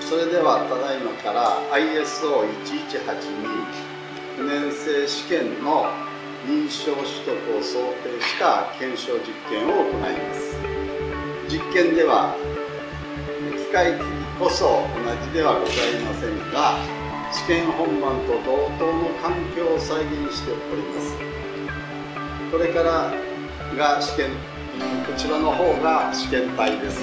それではただいまから ISO1182 9年生試験の認証取得を想定した検証実験を行います。実験では機械機器こそ同じではございませんが、試験本番と同等の環境を再現しております。これからが試験、こちらの方が試験体です。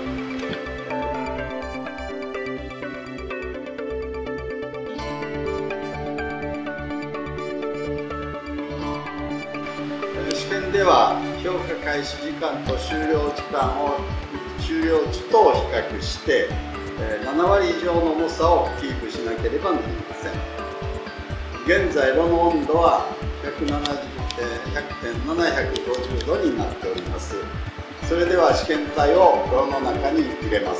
試験では評価開始時間と終了時と比較して7割以上の重さをキープしなければなりません。現在炉の温度は100.750度になっております。それでは試験体を炉の中に入れます。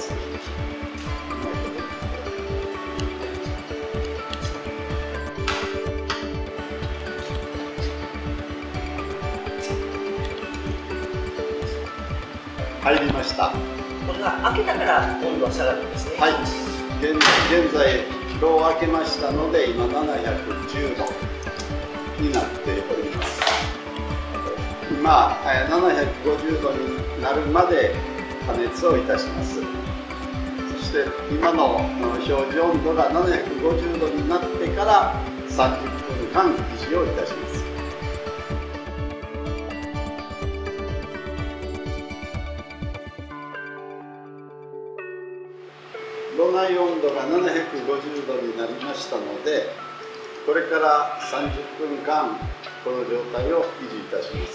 入りました。 これが開けたから温度は下がるんですね。 はい。現在炉を開けましたので、今710度になっております。今750度になるまで加熱をいたします。そして今の表示温度が750度になってから30分間維持をいたします。炉内温度が750度になりましたので、これから30分間この状態を維持いたします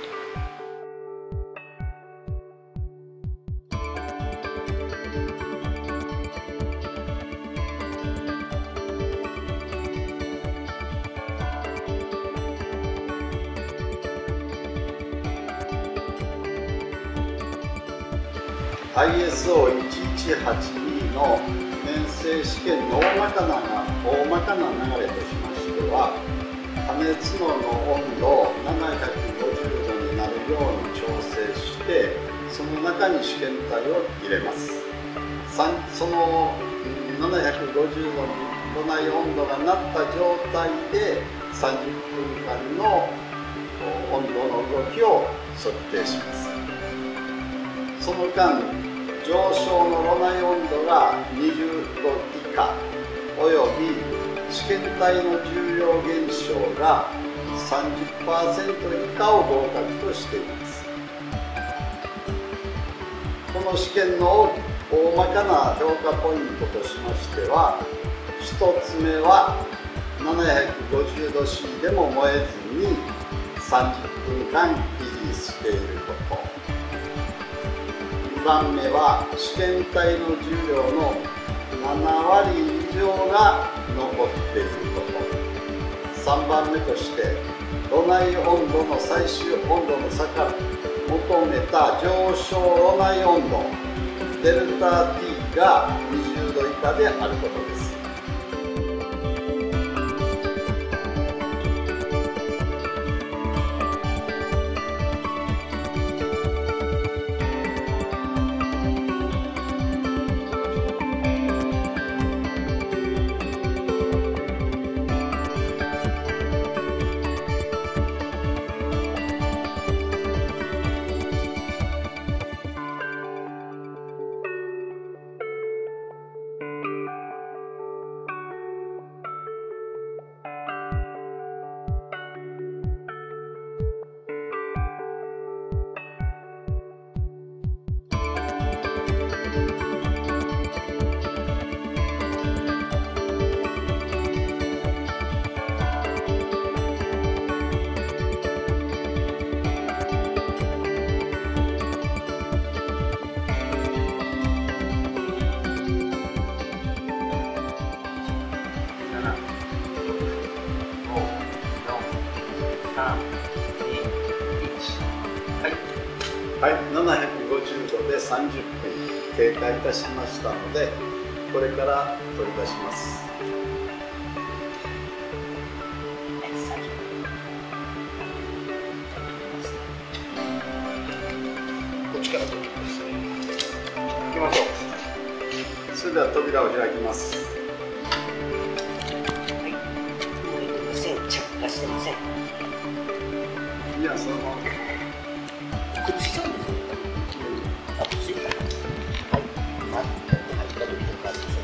。ISO1182 の年生試験の大まかな流れとしましては、加熱炉の温度を750度になるように調整して、その中に試験体を入れます。その750度に炉内温度がなった状態で30分間の温度の動きを測定します。その間、上昇の炉内温度が20度以下および試験体の重量減少が 30% 以下を合格としています。この試験の大まかな評価ポイントとしましては、1つ目は750度 C でも燃えずに30分間維持していること。2番目は試験体の重量の7割以上が残っていること。3番目として炉内温度の最終温度の差から求めた上昇炉内温度デルタ T が20度以下であることです。はい、750度で30分経過いたしましたので、これから取り出します。こっちから取ってください。行きましょう。 それでは扉を開きます。 はい。動いてません。着火してません。 いや、そのまま。 くっついちゃうんですよ。あ、くっついた。はい。待って入った時とかです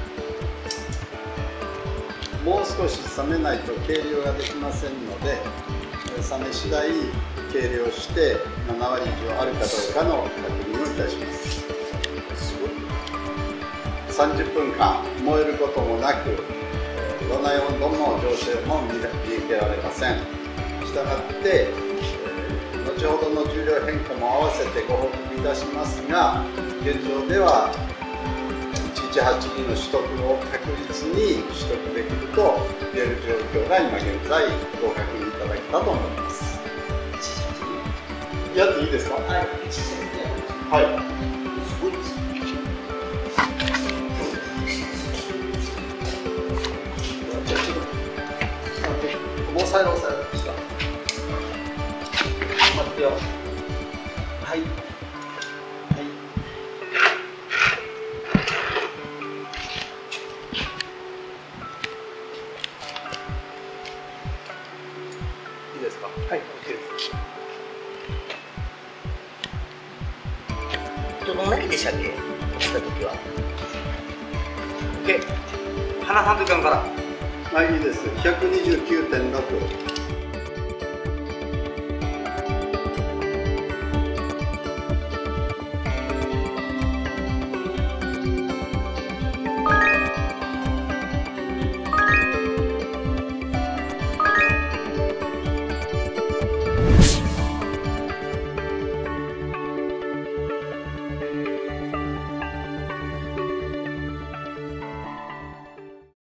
ね。 もう少し冷めないと計量ができませんので、冷め次第計量して7割以上あるかどうかの確認をいたします。 すごい。 30分間燃えることもなく、炉内温度の上昇も見受けられません。したがって、後ほどの重量変化も合わせてご報告いたしますが、現状では1182の取得を確実に取得できると言える状況が今現在ご確認いただけたと思います。やっていいですか？ はい。 はい。 すごいです。 じゃあちょっと押さえろ押さえろした。 待ってよ。はい。 いいですか？はい、OK です。 どのだけでしたっけ？押した時は。 で、鼻半時間から。 はい、いいです。129.6。